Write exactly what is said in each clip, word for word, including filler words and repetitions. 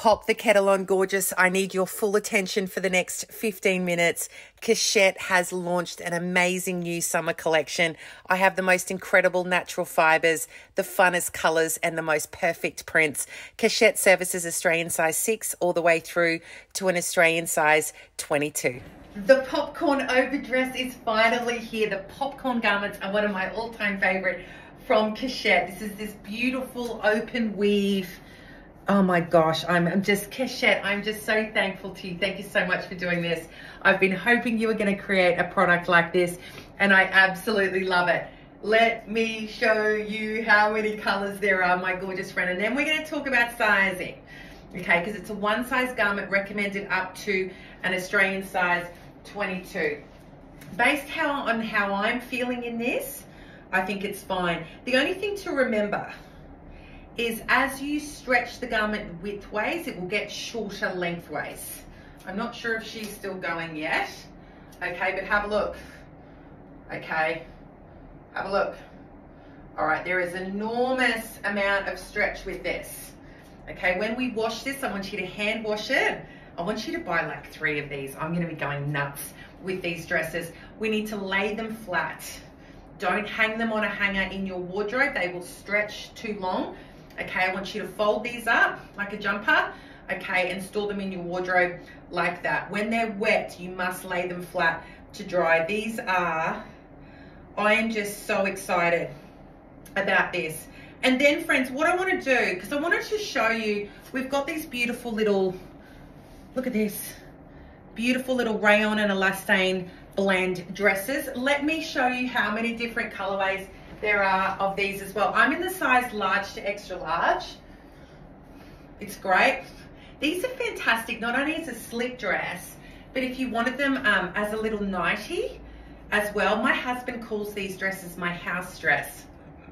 Pop the kettle on, gorgeous. I need your full attention for the next fifteen minutes. Cachette has launched an amazing new summer collection. I have the most incredible natural fibres, the funnest colours and the most perfect prints. Cachette services Australian size six all the way through to an Australian size twenty-two. The popcorn overdress is finally here. The popcorn garments are one of my all-time favourite from Cachette. This is this beautiful open weave. Oh my gosh, I'm, I'm just, Cachette, I'm just so thankful to you. Thank you so much for doing this. I've been hoping you were going to create a product like this, and I absolutely love it. Let me show you how many colors there are, my gorgeous friend, and then we're going to talk about sizing, okay, because it's a one size garment recommended up to an Australian size twenty-two. Based how, on how I'm feeling in this, I think it's fine. The only thing to remember is as you stretch the garment widthways, it will get shorter lengthways. I'm not sure if she's still going yet. Okay, but have a look. Okay, have a look. All right, there is enormous amount of stretch with this. Okay, when we wash this, I want you to hand wash it. I want you to buy like three of these. I'm gonna be going nuts with these dresses. We need to lay them flat. Don't hang them on a hanger in your wardrobe. They will stretch too long. Okay, I want you to fold these up like a jumper, okay, and store them in your wardrobe like that. When they're wet, you must lay them flat to dry. These are, I am just so excited about this. And then, friends, what I want to do, because I wanted to show you, we've got these beautiful little, look at this, beautiful little rayon and elastane blend dresses. Let me show you how many different colorways there are of these as well. I'm in the size large to extra large. It's great. These are fantastic, not only as a slip dress, but if you wanted them um, as a little nightie as well. My husband calls these dresses my house dress.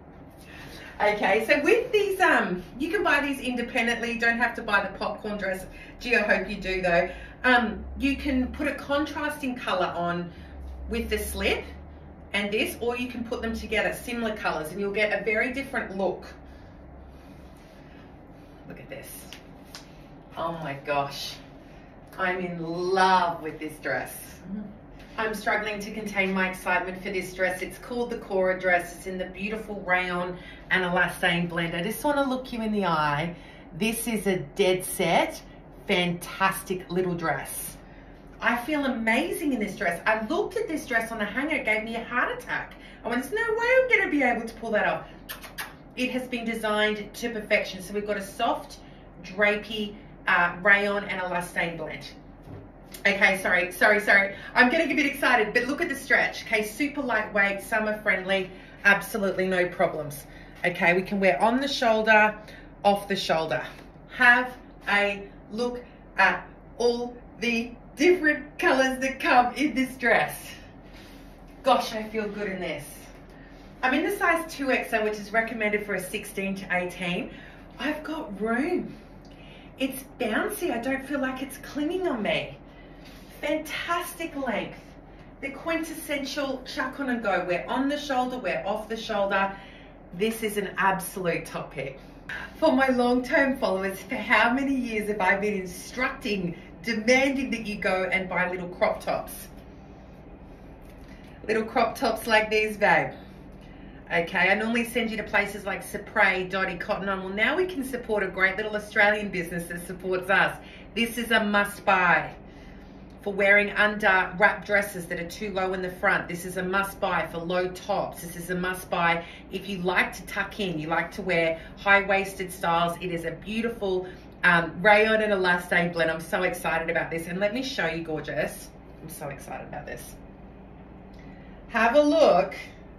Okay, so with these, um, you can buy these independently. You don't have to buy the popcorn dress. Gee, I hope you do though. Um, you can put a contrasting color on with the slip and this, or you can put them together, similar colors, and you'll get a very different look. Look at this. Oh my gosh. I'm in love with this dress. I'm struggling to contain my excitement for this dress. It's called the Cora dress. It's in the beautiful rayon and elastane blend. I just want to look you in the eye. This is a dead set, fantastic little dress. I feel amazing in this dress. I looked at this dress on the hanger, it gave me a heart attack. I went, there's no way I'm gonna be able to pull that off. It has been designed to perfection. So we've got a soft, drapey, uh, rayon and elastane blend. Okay, sorry, sorry, sorry. I'm getting a bit excited, but look at the stretch. Okay, super lightweight, summer friendly, absolutely no problems. Okay, we can wear on the shoulder, off the shoulder. Have a look at all the different colors that come in this dress. Gosh, I feel good in this. I'm in the size two X L, which is recommended for a sixteen to eighteen. I've got room. It's bouncy. I don't feel like it's clinging on me. Fantastic length. The quintessential chuck on and go. We're on the shoulder, we're off the shoulder. This is an absolute top pick. For my long-term followers, for how many years have I been instructing, demanding that you go and buy little crop tops? Little crop tops like these, babe. Okay, I normally send you to places like Supre, Dotty, Cotton On. Well, now we can support a great little Australian business that supports us. This is a must buy for wearing under wrap dresses that are too low in the front. This is a must buy for low tops. This is a must buy if you like to tuck in, you like to wear high-waisted styles. It is a beautiful um, rayon and elastane blend. I'm so excited about this. And let me show you, gorgeous. I'm so excited about this. Have a look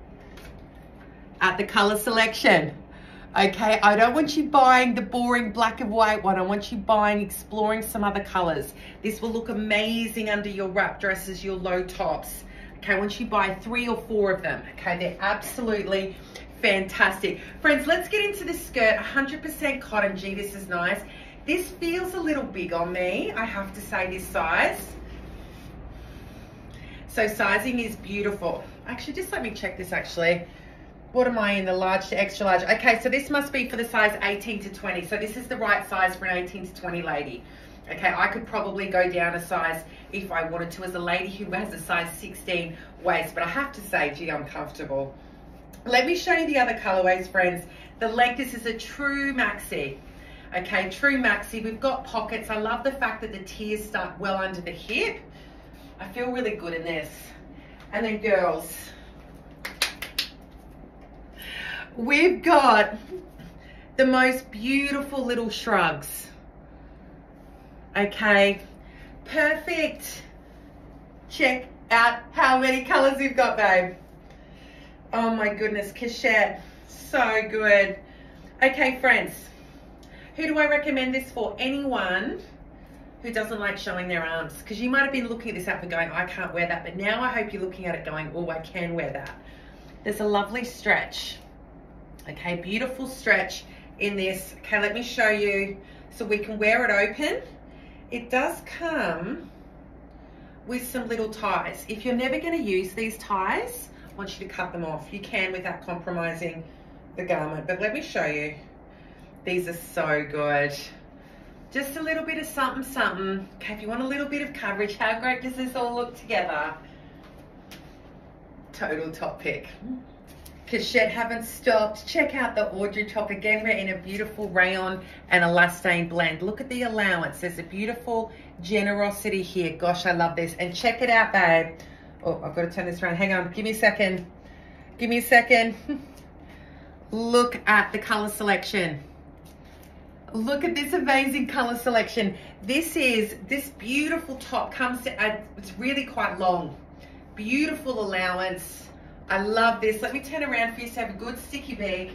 at the color selection. Okay, I don't want you buying the boring black and white one. I want you buying, exploring some other colors. This will look amazing under your wrap dresses, your low tops. Okay, I want you buy three or four of them. Okay, they're absolutely fantastic. Friends, let's get into this skirt, one hundred percent cotton. Gee, this is nice. This feels a little big on me, I have to say, this size. So sizing is beautiful. Actually, just let me check this actually. What am I in, the large to extra large? Okay, so this must be for the size eighteen to twenty. So this is the right size for an eighteen to twenty lady. Okay, I could probably go down a size if I wanted to as a lady who has a size sixteen waist, but I have to say, gee, I'm comfortable. Let me show you the other colorways, friends. The leg, this is a true maxi. Okay, true maxi. We've got pockets. I love the fact that the tiers start well under the hip. I feel really good in this. And then girls, we've got the most beautiful little shrugs. Okay, perfect. Check out how many colors we've got, babe. Oh my goodness, Cachette, so good. Okay, friends, who do I recommend this for? Anyone who doesn't like showing their arms, because you might have been looking at this outfit going, I can't wear that, but now I hope you're looking at it going, oh, I can wear that. There's a lovely stretch. Okay, beautiful stretch in this. Okay, let me show you so we can wear it open. It does come with some little ties. If you're never going to use these ties, I want you to cut them off. You can without compromising the garment, but let me show you. These are so good. Just a little bit of something, something. Okay, if you want a little bit of coverage, how great does this all look together? Total top pick. Cachette haven't stopped. Check out the Audrey top. Again, we're in a beautiful rayon and elastane blend. Look at the allowance. There's a beautiful generosity here. Gosh, I love this. And check it out, babe. Oh, I've got to turn this around. Hang on. Give me a second. Give me a second. Look at the color selection. Look at this amazing color selection. This is, this beautiful top comes to, uh, it's really quite long. Beautiful allowance. I love this. Let me turn around for you to have a good sticky beak.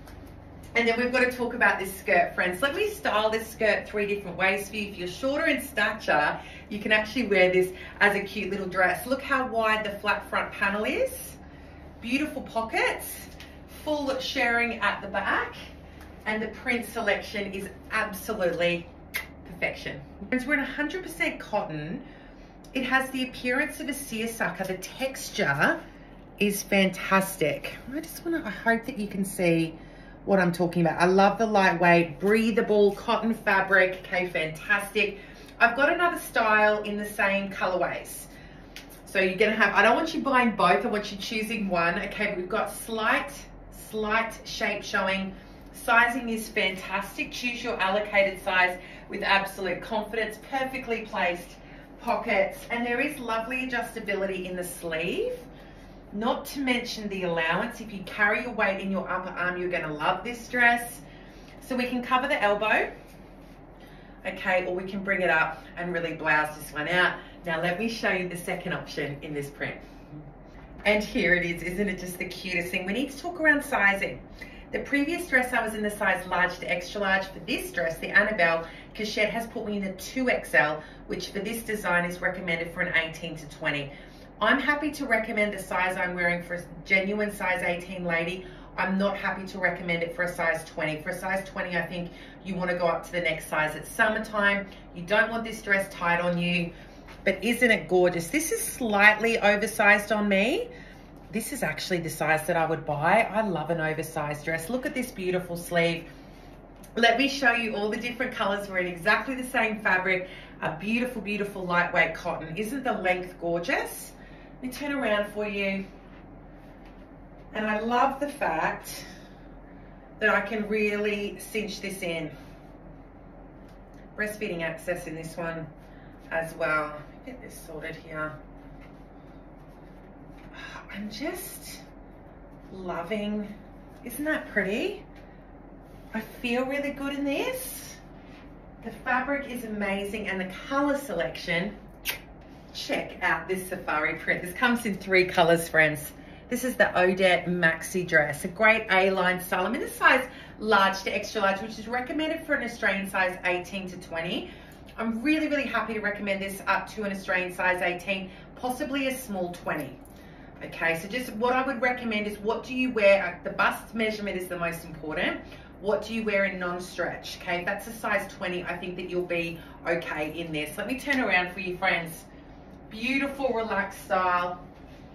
And then we've got to talk about this skirt, friends. Let me style this skirt three different ways for you. If you're shorter in stature, you can actually wear this as a cute little dress. Look how wide the flat front panel is. Beautiful pockets, full sharing at the back. And the print selection is absolutely perfection. Friends, we're in one hundred percent cotton. It has the appearance of a seersucker. The texture is fantastic. I just want to, I hope that you can see what I'm talking about. I love the lightweight, breathable cotton fabric. Okay, fantastic. I've got another style in the same colorways. So you're gonna have, I don't want you buying both, I want you choosing one. Okay, but we've got slight, slight shape showing. Sizing is fantastic. Choose your allocated size with absolute confidence. Perfectly placed pockets. And there is lovely adjustability in the sleeve. Not to mention the allowance. If you carry your weight in your upper arm, you're going to love this dress. So we can cover the elbow. Okay, or we can bring it up and really blouse this one out. Now let me show you the second option in this print. And here it is. Isn't it just the cutest thing? We need to talk around sizing. The previous dress I was in the size large to extra large. For this dress, the Annabelle, Cachette has put me in the two X L, which for this design is recommended for an eighteen to twenty. I'm happy to recommend the size I'm wearing for a genuine size eighteen lady. I'm not happy to recommend it for a size twenty. For a size twenty, I think you want to go up to the next size. It's summertime. You don't want this dress tight on you, but isn't it gorgeous? This is slightly oversized on me. This is actually the size that I would buy. I love an oversized dress. Look at this beautiful sleeve. Let me show you all the different colors. We're in exactly the same fabric. A beautiful, beautiful lightweight cotton. Isn't the length gorgeous? Let me turn around for you. And I love the fact that I can really cinch this in. Breastfeeding access in this one as well. Get this sorted here. I'm just loving, isn't that pretty? I feel really good in this. The fabric is amazing and the color selection. Check out this safari print. This comes in three colors, friends. This is the Odette maxi dress, a great A-line style. I'm in the size large to extra large, which is recommended for an Australian size eighteen to twenty. I'm really, really happy to recommend this up to an Australian size eighteen, possibly a small twenty. Okay, so just what I would recommend is what do you wear? The bust measurement is the most important. What do you wear in non-stretch? Okay, if that's a size twenty, I think that you'll be okay in this. Let me turn around for you, friends. Beautiful, relaxed style.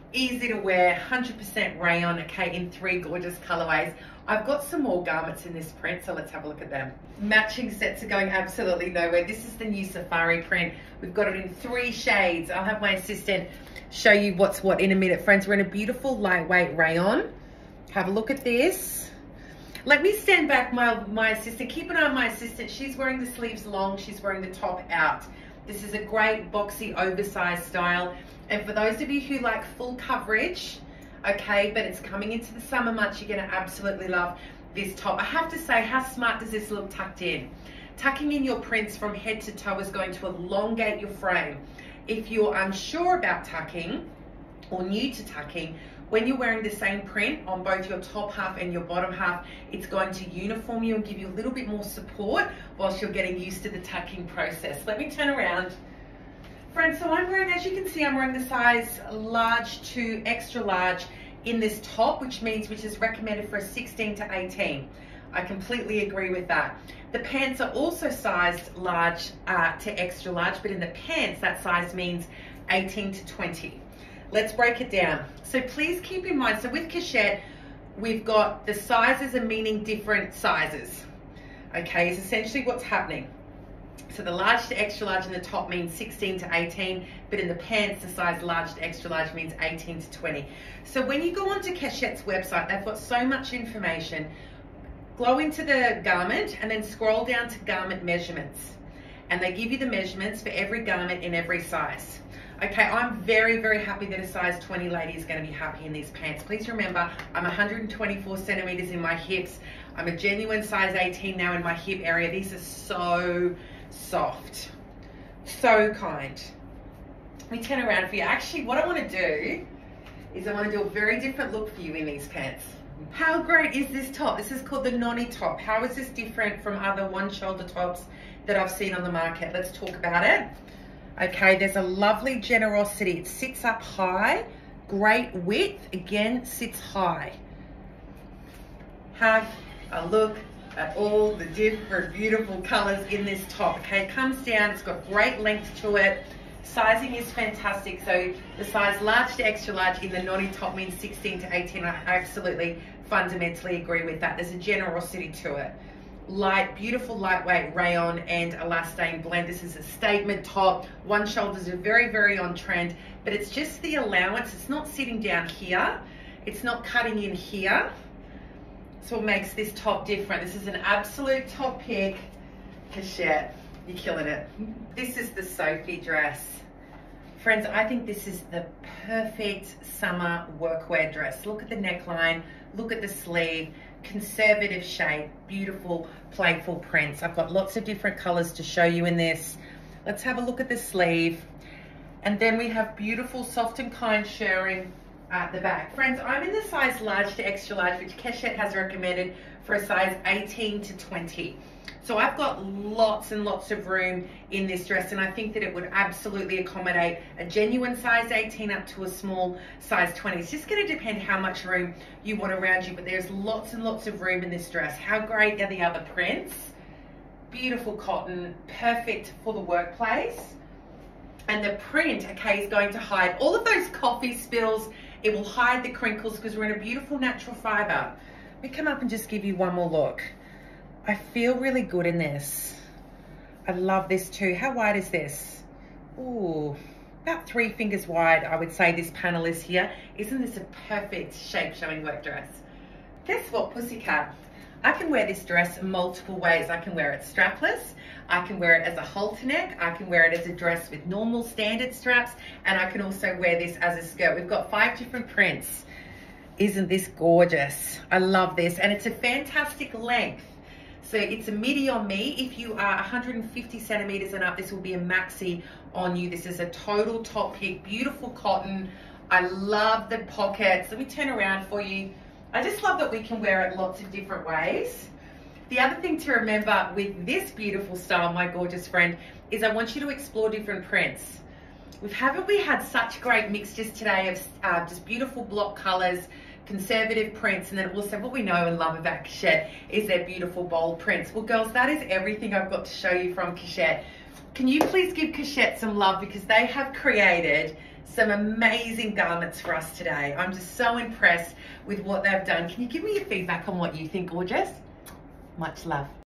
easy to wear, one hundred percent rayon, okay, in three gorgeous colorways. I've got some more garments in this print, so let's have a look at them. Matching sets are going absolutely nowhere. This is the new safari print. We've got it in three shades. I'll have my assistant show you what's what in a minute. Friends, we're in a beautiful lightweight rayon. Have a look at this. Let me stand back, my, my assistant. Keep an eye on my assistant. She's wearing the sleeves long. She's wearing the top out. This is a great boxy oversized style. And for those of you who like full coverage, okay, but it's coming into the summer months, you're gonna absolutely love this top. I have to say, how smart does this look tucked in? Tucking in your prints from head to toe is going to elongate your frame. If you're unsure about tucking or new to tucking, when you're wearing the same print on both your top half and your bottom half, it's going to uniform you and give you a little bit more support whilst you're getting used to the tucking process. Let me turn around. Friends, so I'm wearing, as you can see, I'm wearing the size large to extra large in this top, which means, which is recommended for a sixteen to eighteen. I completely agree with that. The pants are also sized large uh, to extra large, but in the pants, that size means eighteen to twenty. Let's break it down. So please keep in mind, so with Cachette, we've got the sizes are meaning different sizes. Okay, is essentially what's happening. So the large to extra large in the top means sixteen to eighteen, but in the pants, the size large to extra large means eighteen to twenty. So when you go onto Cachette's website, they've got so much information. Go into the garment and then scroll down to garment measurements. And they give you the measurements for every garment in every size. Okay, I'm very, very happy that a size twenty lady is going to be happy in these pants. Please remember, I'm one hundred twenty-four centimeters in my hips. I'm a genuine size eighteen now in my hip area. These are so soft, so kind. Let me turn around for you. Actually, what I want to do is I want to do a very different look for you in these pants. How great is this top? This is called the Noni top. How is this different from other one shoulder tops that I've seen on the market? Let's talk about it. Okay, there's a lovely generosity. It sits up high, great width, again, sits high. Have a look at all the different beautiful colors in this top. Okay, it comes down, it's got great length to it. Sizing is fantastic. So the size large to extra large in the Noni top means sixteen to eighteen. I absolutely fundamentally agree with that. There's a generosity to it. Light, beautiful lightweight rayon and elastane blend. This is a statement top. One shoulders are very, very on trend, but it's just the allowance. It's not sitting down here. It's not cutting in here. So what makes this top different. This is an absolute top pick. Cachette, you're killing it. This is the Sophie dress. Friends, I think this is the perfect summer workwear dress. Look at the neckline, look at the sleeve, conservative shape, beautiful, playful prints. I've got lots of different colors to show you in this. Let's have a look at the sleeve. And then we have beautiful, soft and kind shirring at the back. Friends, I'm in the size large to extra large, which Cachette has recommended for a size eighteen to twenty. So I've got lots and lots of room in this dress, and I think that it would absolutely accommodate a genuine size eighteen up to a small size twenty. It's just going to depend how much room you want around you, but there's lots and lots of room in this dress. How great are the other prints? Beautiful cotton, perfect for the workplace. And the print, okay, is going to hide all of those coffee spills. It will hide the crinkles because we're in a beautiful natural fiber. Let me come up and just give you one more look. I feel really good in this. I love this too. How wide is this? Ooh, about three fingers wide, I would say this panel is here. Isn't this a perfect shape showing work dress? Guess what, Pussycat? I can wear this dress multiple ways. I can wear it strapless. I can wear it as a halter neck. I can wear it as a dress with normal standard straps. And I can also wear this as a skirt. We've got five different prints. Isn't this gorgeous? I love this. And it's a fantastic length. So it's a midi on me. If you are one hundred fifty centimeters and up, this will be a maxi on you. This is a total top pick, beautiful cotton. I love the pockets. Let me turn around for you. I just love that we can wear it lots of different ways. The other thing to remember with this beautiful style, my gorgeous friend, is I want you to explore different prints. We've, haven't we had such great mixtures today of uh, just beautiful block colors, conservative prints, and then also what we know and love about Cachette is their beautiful bold prints. Well, girls, that is everything I've got to show you from Cachette. Can you please give Cachette some love, because they have created some amazing garments for us today. I'm just so impressed with what they've done. Can you give me your feedback on what you think, gorgeous? Much love.